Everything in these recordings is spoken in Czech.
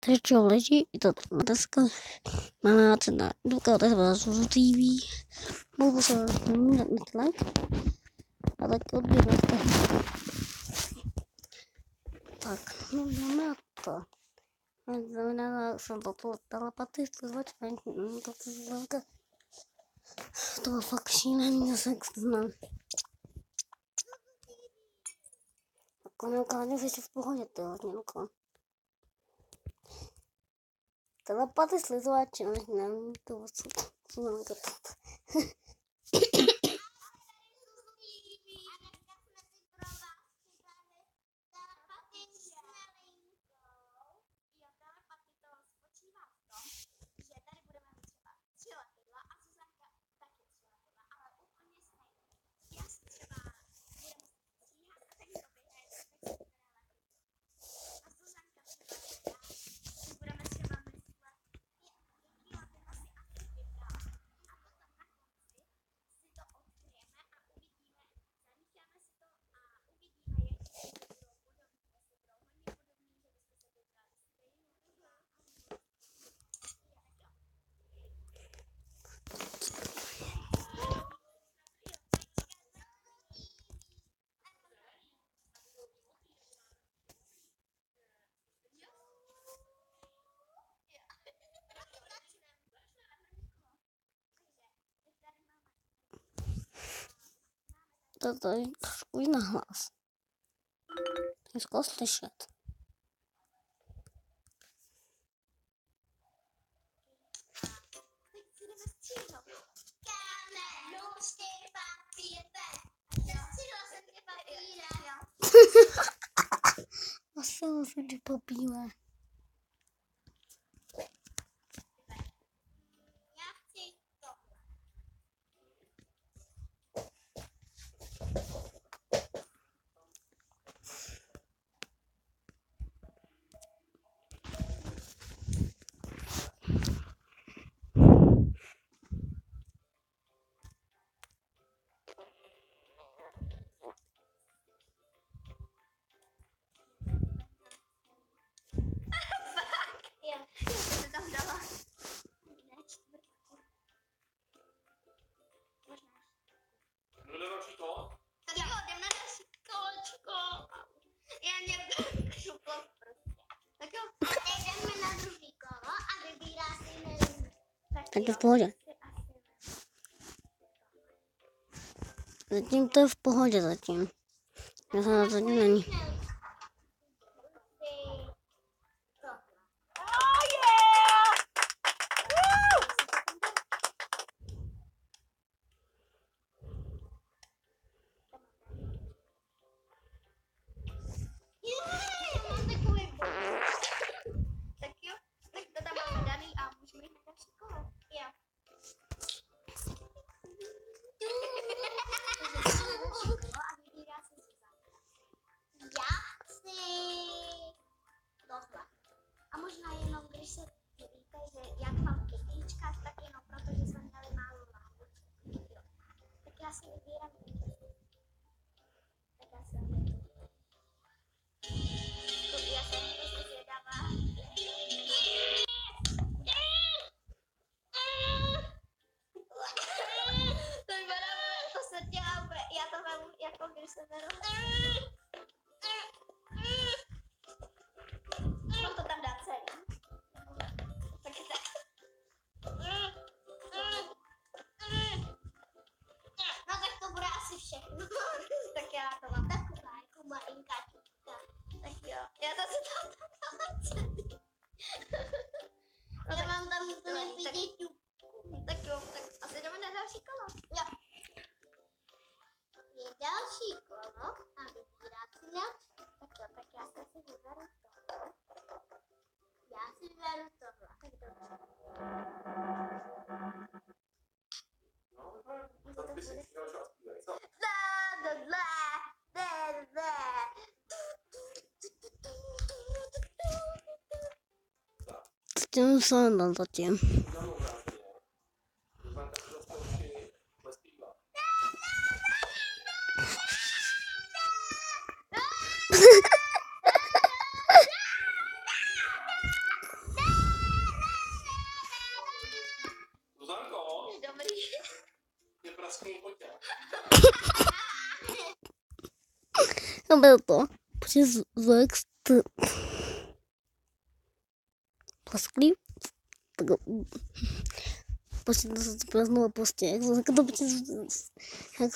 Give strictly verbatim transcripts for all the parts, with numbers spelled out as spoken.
Teď leží i to dneska má cena důka odezva z T V. Mohu se mít like a tak odběr dneska. Tak, máme to. Znamená, jsem to telepatii, to zvačka, to zvačka. To bylo fakt šílený, já se znám. Konilka, nevím, že v pohodě, to je konilka. Telepatii slizovač, nevím, to co mám to. To je trošku jiný hlas. Těžko slyšet. Asi musím ty papíle. Tak je v pohodě. Zatím to je v pohodě zatím. Já jsem na zatím není. A možná jenom, když se víte, že jak mám kytička, tak jenom proto, že jsme měli málo látek. Tak já si vybírám kytičku. Tak já si vybírám. Já jsem prostě zvědavá. To vypadá, to se dělá, já to vemu, jako když se beru. Mám to tam dát celý. Tak tak. No tak to bude asi všechno. Tak já to mám taková jako malinká čítka. Tak jo, já to si tam dám celý. No, já mám tam úplně vidět ťupku. Tak jo, tak asi jdeme na další kolo. Jo. Je další kolo a vybírat si měl. Tak jo, tak já se si vyberu tohle. Já si vyberu tohle. Tak dobře. Zatím jsem tam zatím. A byl to. Prostě zvuk. Plasklý. Tak prostě to se to znovu prostě. Jak to prostě. Jak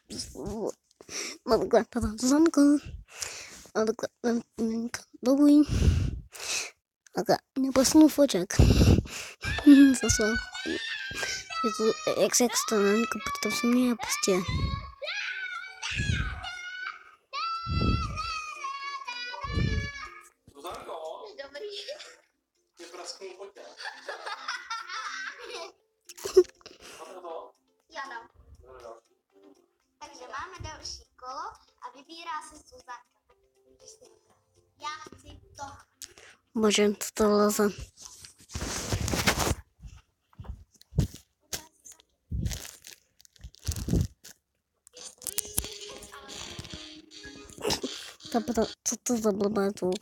no takhle, tam Zuzanka. A takhle, Lenka, dobrý. Takhle, neposnu foček. Zase. Je to, jak se jak to Lenka, protože se mě prostě. Zuzanko, Dobrý. je prasknul foťák. Máte to? Já dám. Takže máme další kolo a vybírá se Zuzanka. Já chci to. Bože, to to leze. Co to za blbé zvuk?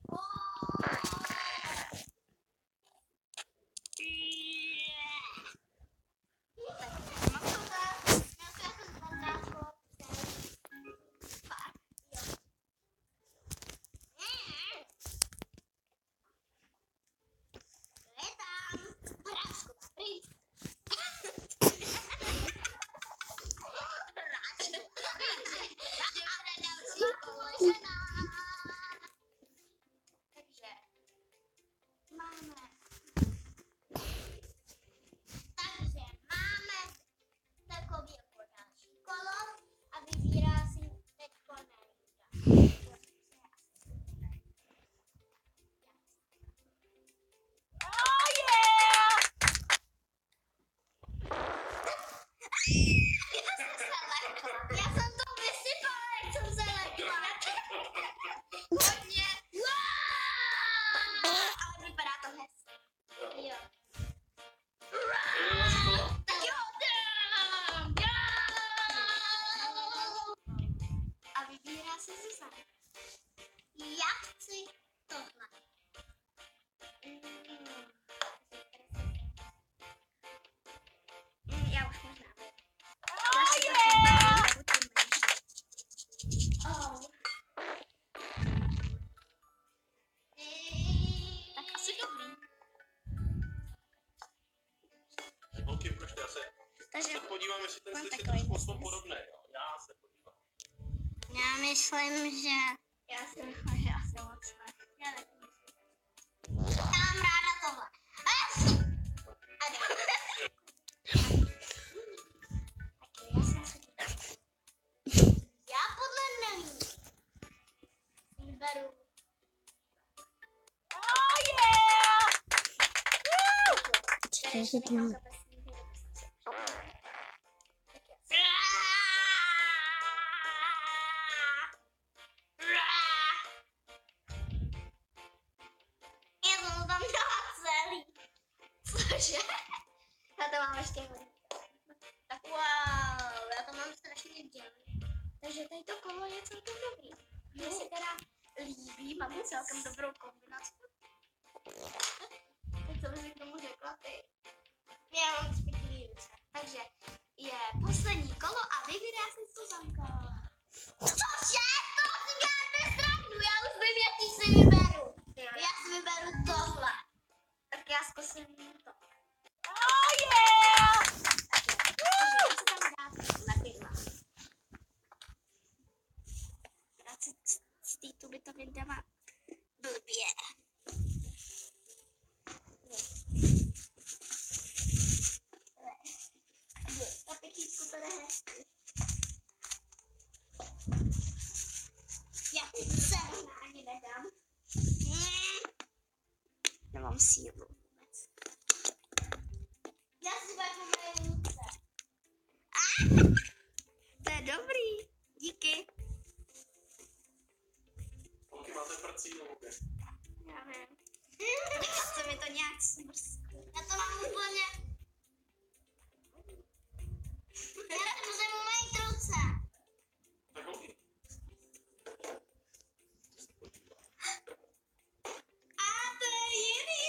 Podívám, jestli ten slyšet trošku jsou podobné, jo. Já se podívám. Já myslím, že... Já si myslím, že asi moc ne. Já taky myslím. Já mám ráda tohle. Já podle nevím. Vyberu. Oh yeah! Čekaj, že to mám. Já to mám ještě hodně. Tak wow, já to mám strašně dělý. Takže tady to kolo je celkem dobrý. Mně se teda líbí, máme celkem dobrou kombinaci. Tak co bys k tomu řekla ty? Já mám zpětný ruce. Takže je poslední kolo a vybírá se Zuzanka. Cože? To si děláte srandu, já už vím, jaký si vyberu. Já si vyberu tohle. Tak já zkusím to. Oh yeah! Takže si tam dát lepidla. Já si z té tuby to vydává blbě. Na pětítku to jde hezky. Já ty sem ani nedám. Nemám sílu. Já si vezmu moje ruce. Ah, to je dobrý. Díky. Holky, máte prcí na hubě. Já vím. Chce mi to nějak smrskne. Já to mám úplně... Já to musím umýt ruce. Tak holky. A to je jiný.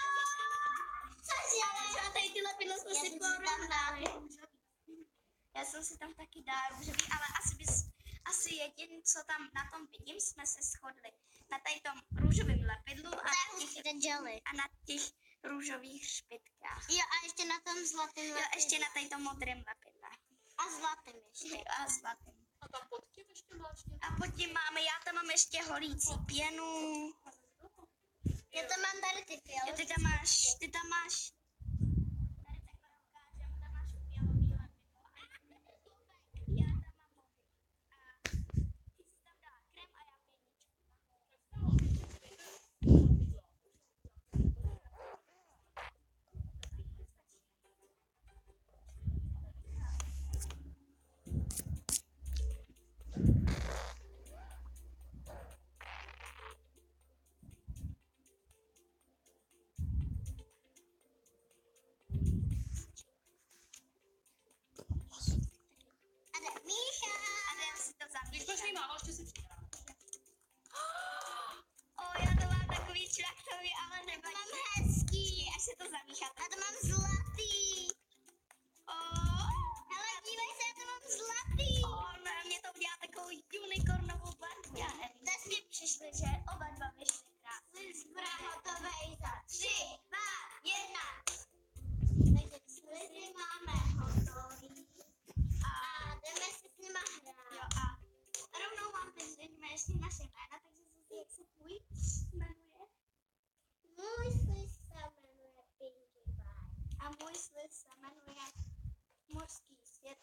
Cože? Ale tady ty lepidla jsme si porovnali. Já jsem si tam taky dala růžový, ale asi bys, asi jediný, co tam na tom vidím, jsme se shodli na tady tom růžovém lepidlu a na těch, ten jelly. a na těch růžových špitkách. Jo, a ještě na tom zlatém Jo, ještě na tady tom modrém lepidle. A zlatém ještě. Jo, a zlatým. A tam pod tím ještě máš něco? A pod tím máme, já tam mám ještě holící pěnu. Já tam mám tady ty fialy. Jo, ty tam máš, ty tam máš. Tady takhle ukážem, tam máš fialový lepidlo. Já tam mám modrý. A ty jsi tam dala krém a já pěničku. A jde Míša. A jdem si to Když zamíchat. budeš mít málo, ještě si přidám. O, já to mám takový šlachtový, ale nevadí. Mám hezký. Až se to zamíchá. A to mám zlatý. O, Hele, dívej se, já to mám zlatý. o, ne, mě to udělá takovou unicornovou barvu. Já nevím. Tak jsme Přišli, že oba dva vyšli krásně. Jsme hotové za tři, dva, jedna. Takže slizy máme hotový. A jdeme si s nima hrát. Jo, a rovnou vám teď řekneme ještě naše jména, takže Zuzi, jak se tvůj jmenuje? Můj sliz se jmenuje Pinkie Pie. A můj sliz se jmenuje Mořský svět.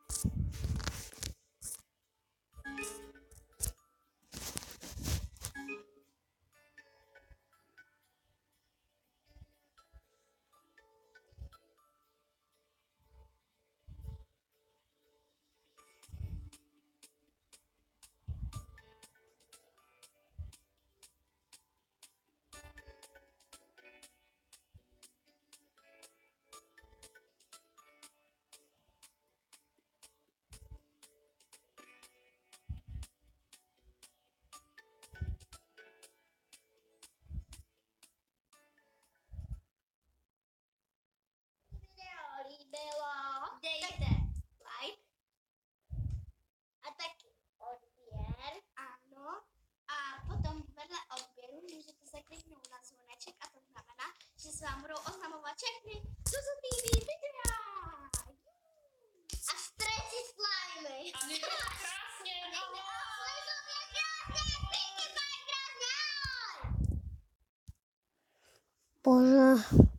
Video líbilo. Dejte like. A taky odběr. Ano. A potom vedle odběru můžete se kliknout na zvoneček a to znamená, že se vám budou oznamovat všechny Zuzu té vé videa. A stretchy slimy. A mě to krásně, no. Slizově krásně, Pinkie Pie krásně, ahoj. Bože.